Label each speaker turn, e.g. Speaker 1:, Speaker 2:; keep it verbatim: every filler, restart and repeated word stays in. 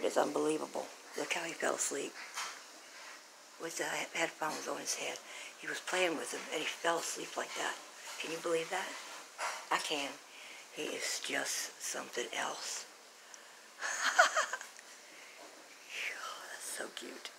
Speaker 1: is unbelievable. Look how he fell asleep. With the headphones on his head. He was playing with them and he fell asleep like that. Can you believe that? I can. He is just something else. Oh, that's so cute.